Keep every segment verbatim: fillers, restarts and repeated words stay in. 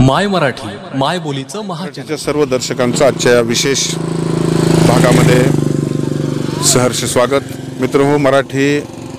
माय मराठी माय बोलीचं महाराष्ट्राच्या सर्व दर्शकांचं आजच्या विशेष भागामध्ये सहर्ष स्वागत। मित्रहो, मराठी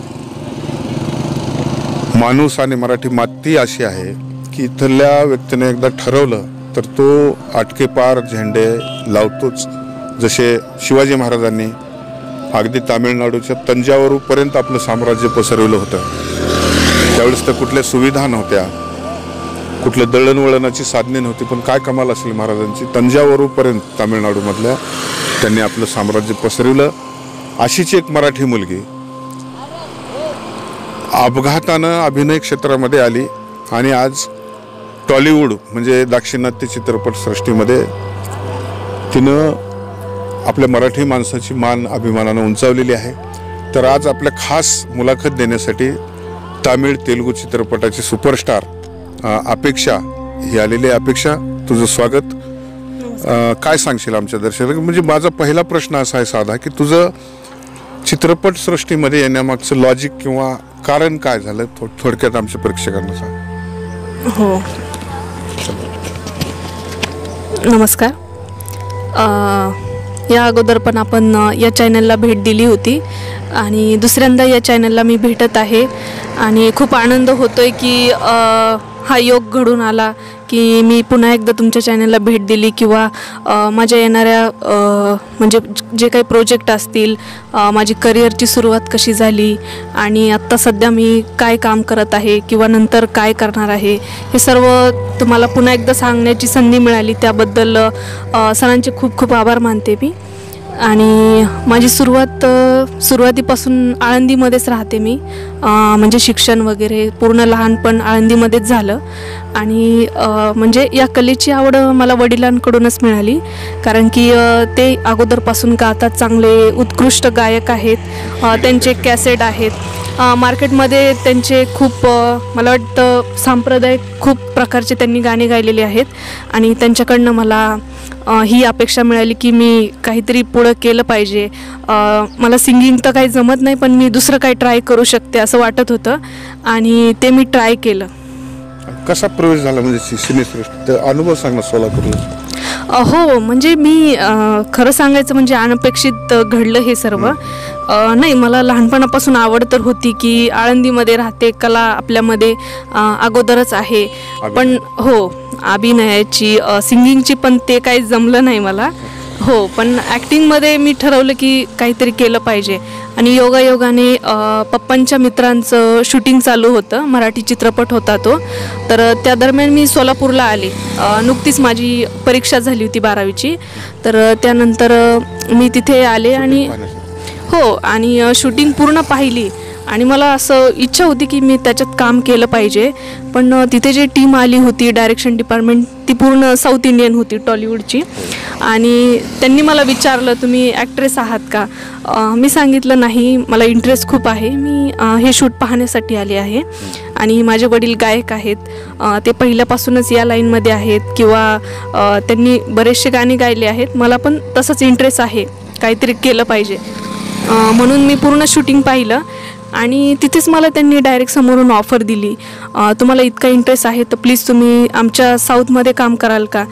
माणूस आणि मराठी माती अशी आहे की इथल्या व्यक्तीने एकदा ठरवलं तर तो आटके पार झेंडे लावतोच। जसे शिवाजी महाराजांनी अगदी तामिळनाडूच्या तंजावरपर्यंत आपलं साम्राज्य पसरवलं होतं। त्यावेळेस तर कुठल्या सुविधा नव्हत्या, कुठल्या दळणवळणाची साधने नव्हती, पण काय कमाल असेल महाराजांची, तंजावरपर्यंत तामिळनाडूमधल्या त्यांनी आपलं साम्राज्य पसरवलं। अशीच एक मराठी मुलगी अपघातानं अभिनय क्षेत्रामध्ये आली आणि आज टॉलिवूड म्हणजे दाक्षिणात्य चित्रपट सृष्टीमध्ये तिनं आपल्या मराठी माणसाची मान अभिमानानं उंचावलेली आहे। तर आज आपल्या खास मुलाखत देण्यासाठी तामिळ तेलुगू चित्रपटाची सुपरस्टार अपेक्षा ही आलेली आहे। अपेक्षा, तुझं स्वागत। काय सांगशील आमच्या दर्शकांना? म्हणजे माझा पहिला प्रश्न असा आहे साधा की तुझं चित्रपट सृष्टीमध्ये येण्यामागचं लॉजिक किंवा कारण काय झालं, थोडक्यात आमच्या प्रेक्षकांना सांग। हो, नमस्कार। या अगोदर पण आपण या चॅनलला भेट दिली होती आणि दुसऱ्यांदा या चॅनलला मी भेटत आहे आणि खूप आनंद होतोय की हा योग घडून आला की मी पुन्हा एकदा तुमच्या चॅनलला भेट दिली किंवा माझ्या येणाऱ्या म्हणजे जे काही प्रोजेक्ट असतील, माझी करिअरची सुरुवात कशी झाली आणि आत्ता सध्या मी काय काम करत आहे किंवा नंतर काय करणार आहे, हे सर्व तुम्हाला पुन्हा एकदा सांगण्याची संधी मिळाली। त्याबद्दल सरांचे खूप खूप आभार मानते मी। आणि माझी सुरुवात सुरुवातीपासून आळंदीमध्येच राहते मी, म्हणजे शिक्षण वगैरे पूर्ण लहानपण आळंदीमध्येच झालं। आणि म्हणजे या कलेची आवड मला वडिलांकडूनच मिळाली, कारण की ते अगोदरपासून गातात, चांगले उत्कृष्ट गायक आहेत, त्यांचे कॅसेट आहेत मार्केटमध्ये, त्यांचे खूप मला वाटतं सांप्रदायिक खूप प्रकारचे त्यांनी गाणे गायलेले आहेत आणि त्यांच्याकडनं मला ही अपेक्षा मिळाली की मी काहीतरी पुढं केलं पाहिजे। मला सिंगिंग तर काही जमत नाही, पण मी दुसरं काही ट्राय करू शकते असं वाटत होतं आणि ते मी ट्राय केलं। कसा प्रवेश झाला म्हणजे सिनेसृष्टीत, अनुभव सांग ना सोलापूरला। हो, म्हणजे मी खरं सांगायचं म्हणजे अनपेक्षित घडलं हे सर्व। नाही, मला लहानपणापासून आवड तर होती की आळंदीमध्ये राहते, कला आपल्यामध्ये अगोदरच आहे, पण हो अभिनयाची सिंगिंगची पण ते काही जमलं नाही मला। हो, पण ॲक्टिंगमध्ये मी ठरवलं की काहीतरी केलं पाहिजे आणि योगायोगाने पप्पांच्या मित्रांचं शूटिंग चालू होतं, मराठी चित्रपट होता तो, तर त्या दरम्यान मी सोलापूरला आले। नुकतीच माझी परीक्षा झाली होती बारावीची, तर त्यानंतर मी तिथे आले आणि हो आणि शूटिंग पूर्ण पाहिली आणि मला असं इच्छा होती की मी त्याच्यात काम केलं पाहिजे। पण तिथे जे टीम आली होती डायरेक्शन डिपार्टमेंट, ती पूर्ण साऊथ इंडियन होती, टॉलिवूडची, आणि त्यांनी मला विचारलं तुम्ही ॲक्ट्रेस आहात का? मी सांगितलं नाही, मला इंटरेस्ट खूप आहे, मी हे शूट पाहण्यासाठी आले आहे आणि माझे वडील गायक आहेत, ते पहिल्यापासूनच या लाईनमध्ये आहेत किंवा त्यांनी बरेचसे गाणे गायले आहेत, मला पण तसंच इंटरेस्ट आहे, काहीतरी केलं पाहिजे, म्हणून मी पूर्ण शूटिंग पाहिलं आणि तिथेच मला त्यांनी डायरेक्ट समोरून ऑफर दिली, तुम्हाला इतका इंटरेस्ट आहे तर प्लीज तुम्ही आमच्या साऊथमध्ये काम कराल का?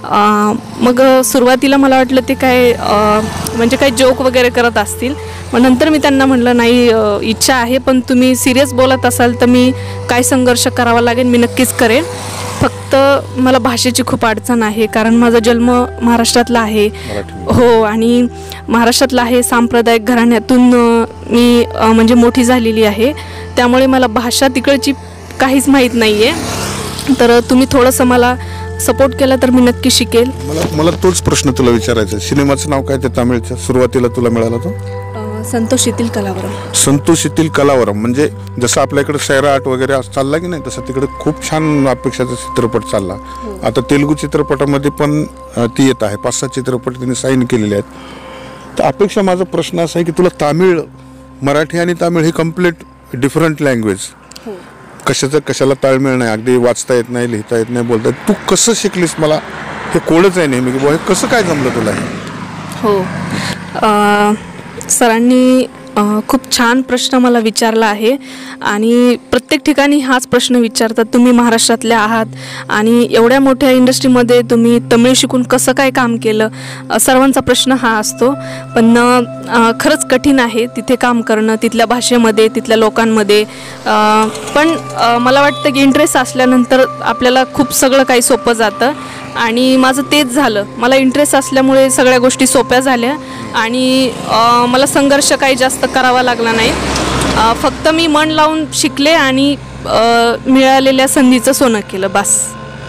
मग सुरुवातीला मला वाटलं ते काय म्हणजे काही जोक वगैरे करत असतील, मग नंतर मी त्यांना म्हटलं नाही, इच्छा आहे, पण तुम्ही सिरियस बोलत असाल तर मी काय संघर्ष करावा लागेल मी नक्कीच करेन, फक्त मला भाषेची खूप अडचण आहे, कारण माझा जन्म महाराष्ट्रातला आहे। हो, आणि महाराष्ट्रातला आहे, सांप्रदायिक घराण्यातून मी म्हणजे मोठी झालेली आहे, त्यामुळे मला भाषा तिकडची काहीच माहीत नाही आहे, तर तुम्ही थोडंसं मला सपोर्ट केला तर मी नक्की शिकेल। मला मला तोच प्रश्न तुला विचारायचा, सिनेमाचं नाव काय ते तामिळच्या सुरुवातीला तुला मिळाला तो? संतोष येथील कलावरम। संतोष येथील कलावरम, म्हणजे जसं आपल्या इकडे सैराट वगैरे चालला की नाही, तसं तिकडे खूप छान अपेक्षाचा चित्रपट चालला। आता तेलुगू चित्रपटामध्ये पण ती येत आहे, पाच सहा चित्रपट तिने साईन केलेले आहेत। तर अपेक्षा, माझा प्रश्न असा आहे की तुला तामिळ, मराठी आणि तामिळ ही कम्प्लीट डिफरंट लँग्वेज, कशाचं कशाला ताळमेळ नाही, अगदी वाचता येत नाही, लिहिता येत नाही, बोलता येत, तू कसं शिकलीस? मला हे कोडच आहे नेहमी की बुवा हे कसं काय जमलं तुला? हो, सरांनी अ, खूप छान प्रश्न मला विचारला आहे आणि प्रत्येक ठिकाणी हाच प्रश्न विचारतात, तुम्ही महाराष्ट्रातले आहात आणि एवढ्या मोठ्या इंडस्ट्रीमध्ये तुम्ही तमिळ शिकून कसं काय काम केलं, अ, सर्वांचा प्रश्न हा असतो. पण अ, खरंच कठीण आहे तिथे काम करणं, तिथल्या भाषेमध्ये, तिथल्या लोकांमध्ये. अ, पण अ, मला वाटतं की इंटरेस्ट असल्यानंतर आपल्याला खूप सगळं काही सोपं जातं आणि माझं तेच झालं. मला इंटरेस्ट असल्यामुळे सगळ्या गोष्टी सोप्या झाल्या आणि अ, मला संघर्ष काही जास्त करावा लागला नाही. अ, फक्त मी मन लावून शिकले आणि अ, मिळालेल्या संधीचं सोनं केलं बस.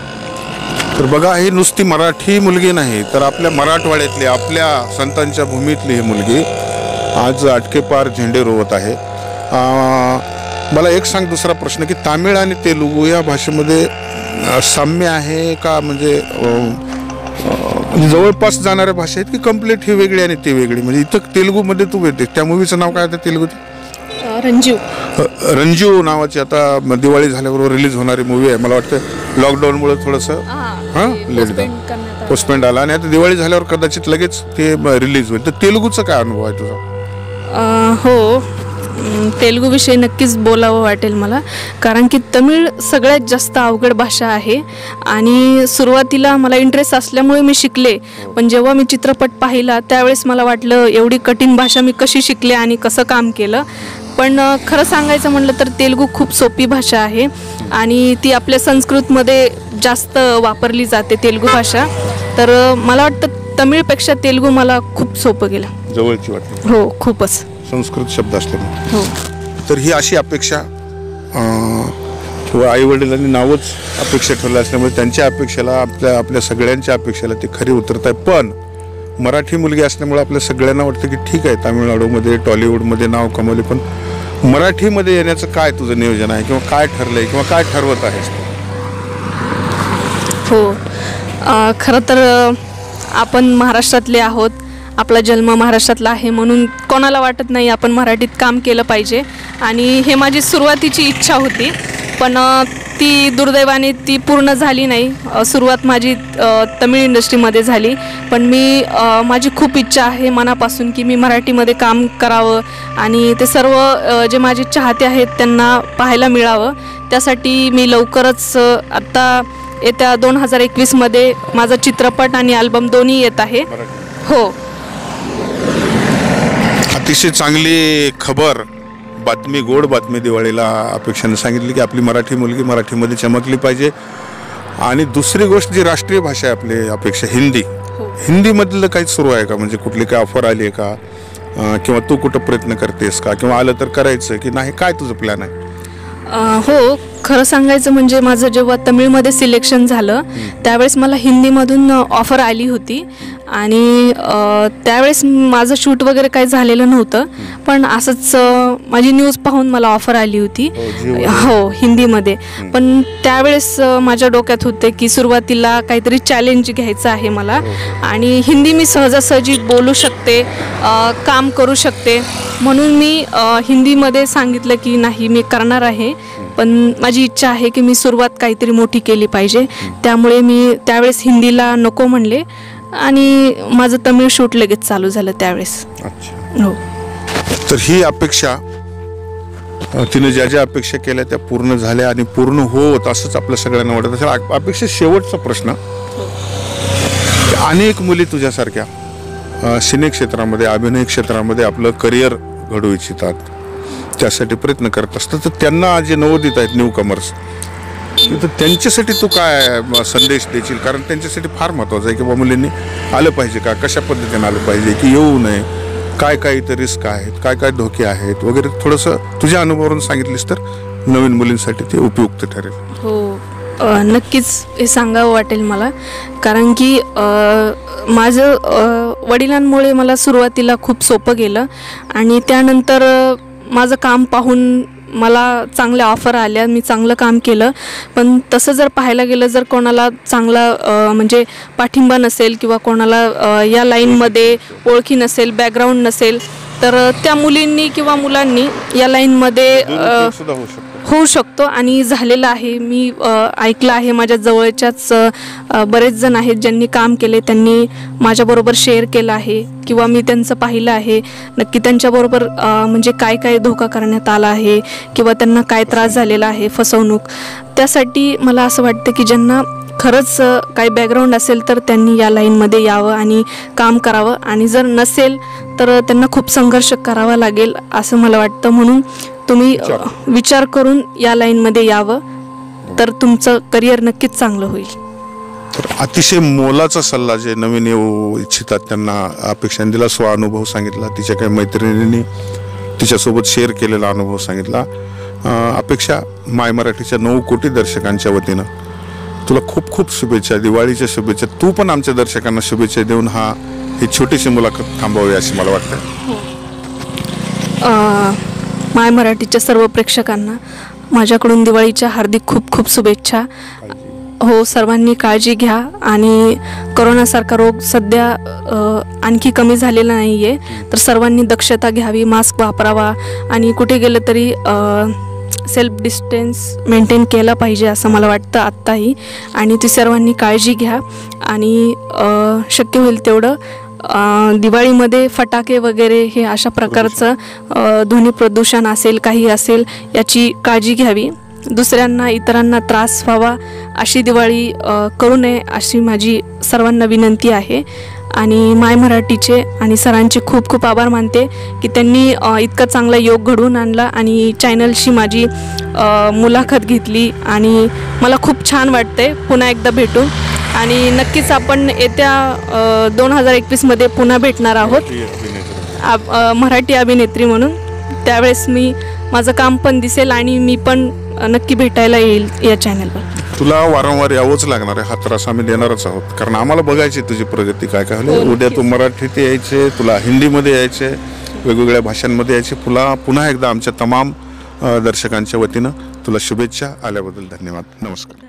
तर बघा, ही नुसती मराठी मुलगी नाही तर आपल्या मराठवाड्यातली, आपल्या संतांच्या भूमीतली ही मुलगी आज अटकेपार झेंडे रोवत आहे. अ, मला एक सांग, दुसरा प्रश्न, की तामिळ आणि तेलुगू या भाषेमध्ये अ, साम्य आहे का? म्हणजे अ, म्हणजे जवळपास जाणाऱ्या भाषा आहेत की कम्प्लीट ही वेगळी आणि ती वेगळी? म्हणजे इथं तेलुगूमध्ये तू भेटते, त्या मूवीचं नाव काय आहे तेलुगूत? रंजू. रंजू नावाची आता दिवाळी झाल्याबरोबर रिलीज होणारी मूवी आहे. मला वाटतं लॉकडाऊनमुळे थोडंसं हां लेट झालं, पोस्टपेंड आला आणि आता दिवाळी झाल्यावर कदाचित लगेच ते रिलीज होईल. तर तेलुगूचा काय अनुभव आहे तुझा? हो, तेलुगूविषयी नक्कीच बोलावं वाटेल मला, कारण की तमिळ सगळ्यात जास्त अवघड भाषा आहे आणि सुरुवातीला मला इंटरेस्ट असल्यामुळे मी शिकले. पण जेव्हा मी चित्रपट पाहिला त्यावेळेस मला वाटलं एवढी कठीण भाषा मी कशी शिकले आणि कसं काम केलं. पण खरं सांगायचं म्हटलं तर तेलुगू खूप सोपी भाषा आहे आणि ती आपल्या संस्कृतमध्ये जास्त वापरली जाते तेलुगू भाषा. तर मला वाटतं तमिळपेक्षा तेलुगू मला खूप सोपं गेलं. जवळची वाटते. हो, खूपच. संस्कृत शब्द असल्यामुळे. हो. तर ही अशी अपेक्षा किंवा आई वडिलांनी नावच अपेक्षा ठेवलं असल्यामुळे त्यांच्या अपेक्षेला, आपल्या आपल्या सगळ्यांच्या अपेक्षेला ते खरी उतरत आहे. पण मराठी मुलगी असल्यामुळे आपल्या सगळ्यांना वाटतं की ठीक आहे, तामिळनाडूमध्ये, टॉलिवूडमध्ये नाव कमवले, पण मराठीमध्ये येण्याचं काय तुझं नियोजन आहे किंवा काय ठरलंय किंवा काय ठरवत आहेस? हो, अ, खरं तर अ, आपण महाराष्ट्रातले आहोत, आपला जन्म महाराष्ट्रातला आहे, म्हणून कोणाला वाटत नाही आपण मराठीत काम केलं पाहिजे आणि हे माझी सुरुवातीची इच्छा होती. पण अ, ती दुर्दैवाने ती पूर्ण झाली नाही. अ, सुरुवात माझी अ, तमिळ इंडस्ट्रीमध्ये झाली, पण मी अ, माझी खूप इच्छा आहे मनापासून की मी मराठीमध्ये काम करावं आणि ते सर्व अ, जे माझे चाहते आहेत त्यांना पाहायला मिळावं. त्यासाठी मी लवकरच अ, आत्ता येत्या दोन हजार एकवीसमध्ये माझा चित्रपट आणि अल्बम दोन्ही येत आहे. हो. अतिशय चांगली खबर, बातमी, गोड बातमी दिवाळीला अपेक्षाने सांगितली की आपली मराठी मुलगी मराठीमध्ये चमकली पाहिजे. आणि दुसरी गोष्ट जी राष्ट्रीय भाषा आहे आपली अपेक्षा, हिंदी. हिंदीमधलं काही सुरू आहे का? म्हणजे कुठली काय ऑफर आली आहे का? किंवा तू कुठं प्रयत्न करतेस का? किंवा आलं तर करायचं की नाही? काय तुझं प्लॅन आहे? हो, खरं सांगायचं म्हणजे माझं जेव्हा तमिळमध्ये सिलेक्शन झालं त्यावेळेस मला हिंदीमधून ऑफर आली होती आणि त्यावेळेस माझं शूट वगैरे काही झालेलं नव्हतं, पण असंच माझी न्यूज पाहून मला ऑफर आली होती. हो, हिंदीमध्ये. पण त्यावेळेस माझ्या डोक्यात होते की सुरुवातीला काहीतरी चॅलेंज घ्यायचं आहे मला आणि हिंदी मी सहजासहजी बोलू शकते, काम करू शकते, म्हणून मी हिंदीमध्ये सांगितलं की नाही मी करणार आहे. पण माझी इच्छा आहे की मी सुरुवात काहीतरी मोठी केली पाहिजे, त्यामुळे मी त्यावेळेस हिंदीला नको म्हणले आणि माझं तमिळ शूट लगेच चालू झालं त्यावेळेस. हो. तर ही अपेक्षा, तिने ज्या ज्या अपेक्षा केल्या त्या पूर्ण झाल्या आणि पूर्ण होत असंच आपल्या सगळ्यांना वाटत असेल. अपेक्षा शेवटचा प्रश्न, अनेक मुली तुझ्यासारख्या सिने क्षेत्रामध्ये, अभिनय क्षेत्रामध्ये आपलं करिअर घडवू इच्छितात, त्यासाठी प्रयत्न करत असतात, तर त्यांना जे नवोदित आहेत, न्यू कमर्स, तर त्यांच्यासाठी तू काय संदेश देशील? कारण त्यांच्यासाठी फार महत्त्वाचं आहे की बाबा मुलींनी आलं पाहिजे का, कशा पद्धतीने आलं पाहिजे, की येऊ नये, काय काय इतर रिस्क आहेत, काय काय धोके आहेत वगैरे, थोडंसं तुझ्या अनुभवावरून सांगितलीस तर नवीन मुलींसाठी ते उपयुक्त ठरेल. हो, नक्कीच हे सांगावं वाटेल मला, कारण की माझं वडिलांमुळे मला सुरुवातीला खूप सोपं गेलं आणि त्यानंतर माझं काम पाहून मला चांगल्या ऑफर आल्या, मी चांगलं काम केलं. पण तसं जर पाहायला गेलं, जर कोणाला चांगला म्हणजे पाठिंबा नसेल किंवा कोणाला या लाईनमध्ये ओळखी नसेल, बॅकग्राऊंड नसेल, तर त्या मुलींनी किंवा मुलांनी या लाईनमध्ये होऊ शकतो आणि झालेलं आहे. मी अ, ऐकलं आहे. माझ्या जवळच्याच अ, बरेच जण आहेत ज्यांनी काम केले, त्यांनी माझ्याबरोबर शेअर केलं आहे किंवा मी त्यांचं पाहिलं आहे. नक्की त्यांच्याबरोबर अ, म्हणजे काय काय धोका करण्यात आला आहे किंवा त्यांना काय त्रास झालेला आहे, फसवणूक. त्यासाठी मला असं वाटतं की ज्यांना खरंच काही बॅकग्राऊंड असेल तर त्यांनी या लाईनमध्ये यावं आणि काम करावं, आणि जर नसेल तर त्यांना खूप संघर्ष करावा लागेल असं मला वाटतं. म्हणून तुम्ही अ, विचार करून या लाईनमध्ये यावं, तर तुमचं करिअर नक्कीच चांगलं होईल. तर अतिशय मोलाचा सल्ला जे नवीन येऊ इच्छितात त्यांना अपेक्षाने दिला. स्व अनुभव सांगितला, तिच्या काही मैत्रिणींनी तिच्यासोबत शेअर केलेला अनुभव सांगितला. अपेक्षा माय मराठीच्या नऊ कोटी दर्शकांच्या वतीनं तुला खूप खूप शुभेच्छा, दिवाळीच्या शुभेच्छा. तू पण आमच्या दर्शकांना शुभेच्छा देऊन हा ही छोटीशी मुलाखत थांबवावी अशी मला वाटतं. माय मराठीच्या सर्व प्रेक्षकांना माझ्याकडून दिवाळीच्या हार्दिक खूप खूप शुभेच्छा. हो, सर्वांनी काळजी घ्या आणि करोनासारखा रोग सध्या अ, आणखी कमी झालेला नाही आहे, तर सर्वांनी दक्षता घ्यावी, मास्क वापरावा आणि कुठे गेलं तरी सेल्फ डिस्टन्स मेंटेन केला पाहिजे असं मला वाटतं आत्ताही. आणि ती सर्वांनी काळजी घ्या आणि अ, शक्य होईल तेवढं अ, दिवाळीमध्ये फटाके वगैरे हे अशा प्रकारचं अ, ध्वनी प्रदूषण असेल, काही असेल, याची काळजी घ्यावी. दुसऱ्यांना, इतरांना त्रास व्हावा अशी दिवाळी अ, करू नये अशी माझी सर्वांना विनंती आहे. आणि माय मराठीचे आणि सरांचे खूप खूप आभार मानते की त्यांनी अ, इतका चांगला योग घडवून आणला आणि चॅनलशी माझी अ, मुलाखत घेतली आणि मला खूप छान वाटते पुन्हा एकदा भेटून. आणि नक्कीच आपण येत्या दोन हजार एकवीसमध्ये पुन्हा भेटणार आहोत आप अ, मराठी अभिनेत्री म्हणून. त्यावेळेस मी माझं काम पण दिसेल आणि मी पण नक्की भेटायला येईल या चॅनलवर. तुला वारंवार यावंच लागणार आहे, हा त्रास आम्ही देणारच आहोत, कारण आम्हाला बघायची तुझी प्रगती काय काय होईल. उद्या तू मराठीत यायचे, तुला हिंदीमध्ये यायचे, वेगवेगळ्या भाषांमध्ये यायचे. तुला पुन्हा एकदा आमच्या तमाम अ, दर्शकांच्या वतीनं तुला शुभेच्छा. आल्याबद्दल धन्यवाद. नमस्कार.